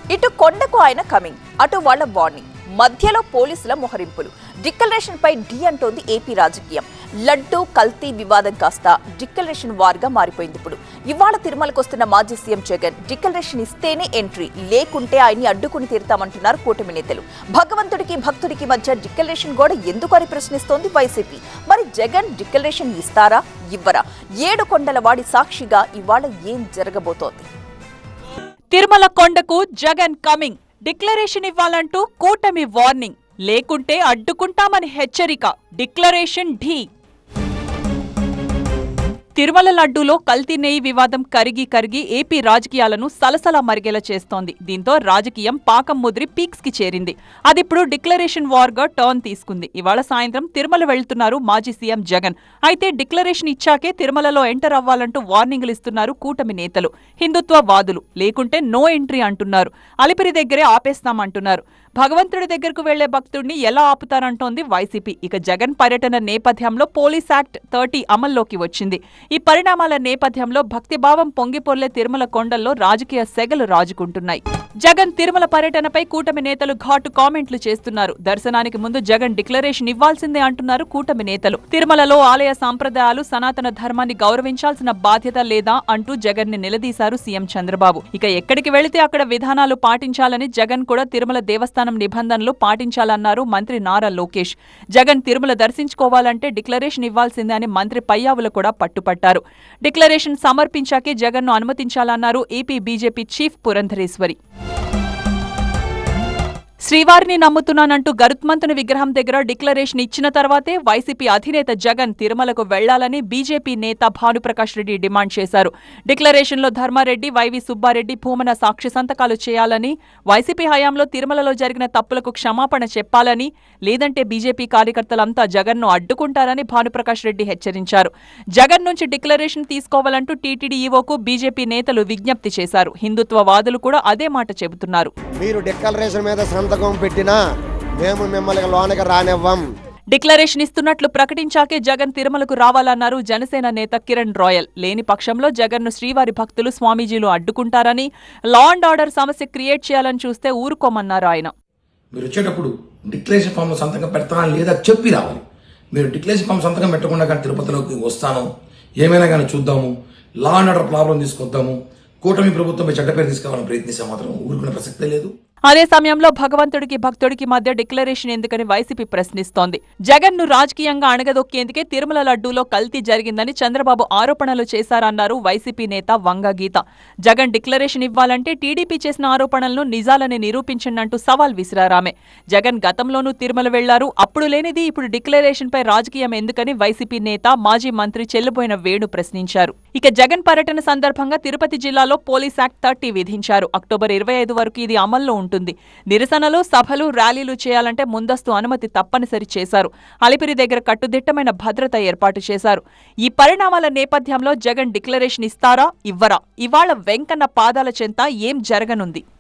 ఇటు కొండకు ఆయన కమింగ్, అటు వాళ్ళ వార్నింగ్, మధ్యలో పోలీసుల మొహరింపులు. డిక్లరేషన్ పై డి అంటోంది ఏపీ రాజకీయం. లడ్డు కల్తీ వివాదం కాస్త డిక్లరేషన్ వార్గా మారిపోయింది. ఇప్పుడు ఇవాళ తిరుమలకు వస్తున్న మాజీ సీఎం జగన్ డిక్లరేషన్ ఇస్తేనే ఎంట్రీ, లేకుంటే ఆయన్ని అడ్డుకుని తీరుతామంటున్నారు కూటమి నేతలు. భగవంతుడికి భక్తుడికి మధ్య డిక్లరేషన్ గోడ ఎందుకు అని ప్రశ్నిస్తోంది వైసీపీ. మరి జగన్ డిక్లరేషన్ ఇస్తారా ఇవ్వరా? 7 కొండల వాడి సాక్షిగా ఇవాళ ఏం జరగబోతోంది? తిరుమల కొండకు జగన్ కమింగ్, డిక్లరేషన్ ఇవ్వాలంటూ కూటమి వార్నింగ్, లేకుంటే అడ్డుకుంటామని హెచ్చరిక. డిక్లరేషన్ ఢీ. తిరుమల లడ్డూలో కల్తీ నెయ్యి వివాదం కరిగి ఏపీ రాజకీయాలను సలసలా మరిగేలా చేస్తోంది. దీంతో రాజకీయం పాకం ముదిరి పీక్స్ కి చేరింది. అదిప్పుడు డిక్లరేషన్ వార్ గా టర్న్ తీసుకుంది. ఇవాళ సాయంత్రం తిరుమల వెళ్తున్నారు మాజీ సీఎం జగన్. అయితే డిక్లరేషన్ ఇచ్చాకే తిరుమలలో ఎంటర్ అవ్వాలంటూ వార్నింగ్లు ఇస్తున్నారు కూటమి నేతలు. హిందుత్వ వాదులు లేకుంటే నో ఎంట్రీ అంటున్నారు. అలిపిరి దగ్గరే ఆపేస్తామంటున్నారు. భగవంతుడి దగ్గరకు వెళ్లే భక్తుడిని ఎలా ఆపుతారంటోంది వైసీపీ. ఇక జగన్ పర్యటన నేపథ్యంలో పోలీస్ యాక్ట్ 30 అమల్లోకి వచ్చింది. ఈ పరిణామాల నేపథ్యంలో భక్తిభావం పొంగిపొర్లే తిరుమల కొండల్లో రాజకీయ సెగలు రాజుకుంటున్నాయి. జగన్ తిరుమల పర్యటనపై కూటమి నేతలు ఘాటు కామెంట్లు చేస్తున్నారు. దర్శనానికి ముందు జగన్ డిక్లరేషన్ ఇవ్వాల్సిందే అంటున్నారు కూటమి నేతలు. తిరుమలలో ఆలయ సాంప్రదాయాలు, సనాతన ధర్మాన్ని గౌరవించాల్సిన బాధ్యత లేదా అంటూ జగన్ ని నిలదీశారు సీఎం చంద్రబాబు. ఇక ఎక్కడికి వెళితే అక్కడ విధానాలు పాటించాలని, జగన్ కూడా తిరుమల దేవస్థానం నిబంధనలు పాటించాలన్నారు మంత్రి నారా లోకేష్. జగన్ తిరుమల దర్శించుకోవాలంటే డిక్లరేషన్ ఇవ్వాల్సిందే అని మంత్రి పయ్యావులు కూడా పట్టుపట్టారు. డిక్లరేషన్ సమర్పించాకే జగన్ ను అనుమతించాలన్నారు ఏపీ బీజేపీ చీఫ్ పురంధరేశ్వరి. శ్రీవారిని నమ్ముతున్నానంటూ గరుత్మంతుని విగ్రహం దగ్గర డిక్లరేషన్ ఇచ్చిన తర్వాతే వైసీపీ అధినేత జగన్ తిరుమలకు వెళ్లాలని బీజేపీ నేత భానుప్రకాష్ రెడ్డి డిమాండ్ చేశారు. డిక్లరేషన్లో ధర్మారెడ్డి, వైవి సుబ్బారెడ్డి, భూమన సాక్షి సంతకాలు చేయాలని, వైసీపీ హయాంలో తిరుమలలో జరిగిన తప్పులకు క్షమాపణ చెప్పాలని, లేదంటే బీజేపీ కార్యకర్తలంతా జగన్ను అడ్డుకుంటారని భానుప్రకాష్ రెడ్డి హెచ్చరించారు. జగన్ నుంచి డిక్లరేషన్ తీసుకోవాలంటూ టీటీడీ ఈవోకు బీజేపీ నేతలు విజ్ఞప్తి చేశారు. హిందుత్వ వాదులు కూడా అదే మాట చెబుతున్నారు. పెట్టినా మేము మిమ్మల్ని లోనకి రానివ్వం. డిక్లరేషన్ ఇస్తున్నట్లు ప్రకటించాకే జగన్ తిరుమలకు రావాలన్నారు జనసేన నేత కిరణ్ రాయల్. లేని పక్షంలో జగన్ ను శ్రీవారి భక్తులు, స్వామీజీలు అడ్డుకుంటారని, లా అండ్ ఆర్డర్ సమస్య క్రియేట్ చేయాలని చూస్తే ఊరుకోమన్నారు ఆయన. మీరు వచ్చేటప్పుడు డిక్లరేషన్ ఫామ్ లో సంతకం పెడతానా లేదా చెప్పి రావాలి. మీరు డిక్లరేషన్ ఫామ్ సంతకం పెట్టకుండా కానీ తిరుపతిలోకి వస్తాను, ఏమైనా కానీ చూద్దాము, లా అండ్ ఆర్డర్ ప్రాబ్లం తీసుకొద్దాము, కూటమి ప్రభుత్వం చెడ్డ పేరు తీసుకురావాలని ప్రయత్నిస్తే మాత్రం ఊరుకునే ప్రసక్తే లేదు. అదే సమయంలో భగవంతుడికి భక్తుడికి మధ్య డిక్లరేషన్ ఎందుకని వైసీపీ ప్రశ్నిస్తోంది. జగన్ ను రాజకీయంగా అణగదొక్కేందుకే తిరుమల లడ్డూలో కల్తీ జరిగిందని చంద్రబాబు ఆరోపణలు చేశారన్నారు వైసీపీ నేత వంగ గీత. జగన్ డిక్లరేషన్ ఇవ్వాలంటే టీడీపీ చేసిన ఆరోపణలను నిజాలని నిరూపించండంటూ సవాల్ విసిరారామే. జగన్ గతంలోనూ తిరుమల వెళ్లారు, అప్పుడు లేనిది ఇప్పుడు డిక్లరేషన్ పై రాజకీయం ఎందుకని వైసీపీ నేత, మాజీ మంత్రి చెల్లుబోయిన వేణు ప్రశ్నించారు. ఇక జగన్ పర్యటన సందర్భంగా తిరుపతి జిల్లాలో పోలీస్ యాక్ట్ 30 విధించారు. అక్టోబర్ 25 వరకు ఇది అమల్లో ఉంటుంది. నిరసనలు, సభలు, ర్యాలీలు చేయాలంటే ముందస్తు అనుమతి తప్పనిసరి చేశారు. అలిపిరి దగ్గర కట్టుదిట్టమైన భద్రత ఏర్పాటు చేశారు. ఈ పరిణామాల నేపథ్యంలో జగన్ డిక్లరేషన్ ఇస్తారా ఇవ్వరా? ఇవాళ వెంకన్న పాదాల చెంత ఏం జరగనుంది?